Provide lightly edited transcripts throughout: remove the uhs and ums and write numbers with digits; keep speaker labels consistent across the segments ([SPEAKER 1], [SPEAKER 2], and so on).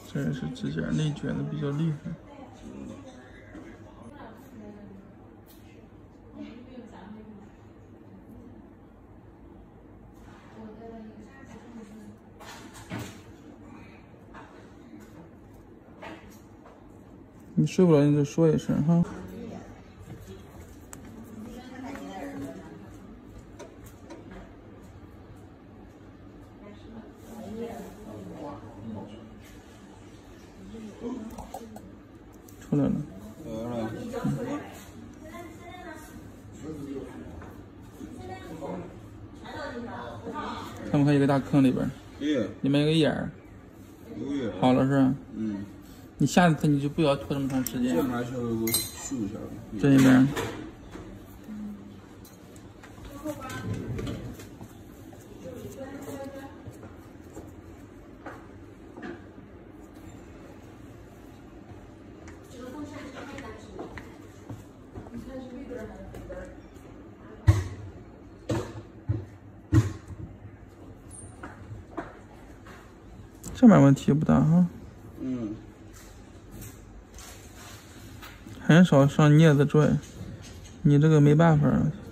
[SPEAKER 1] 这也是指甲内卷的比较厉害。你睡不了你就说一声哈。出来了。看不看一个大坑里边？里面有个眼儿。好了是吧？嗯。你下次你就不要拖这么长时间。这拿去给我修一下。这一边。这边问题不大哈。嗯。很少上镊子拽，你这个没办法。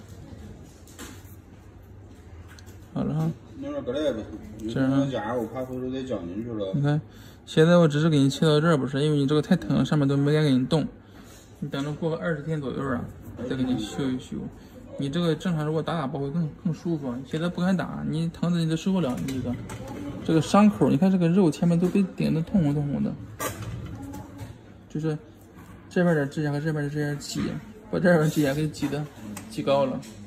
[SPEAKER 1] 好了哈。弄点搁这吧。这样。夹我怕回头再绞进去了。你看，现在我只是给你切到这儿，不是因为你这个太疼了，上面都没敢给你动。你等着过个20天左右啊，再给你修一修。你这个正常如果打包会更舒服，现在不敢打，你疼的你都受不了，你这个伤口，你看这个肉前面都被顶得通红的，就是这边的指甲和这边的指甲挤，把这边指甲给挤高了。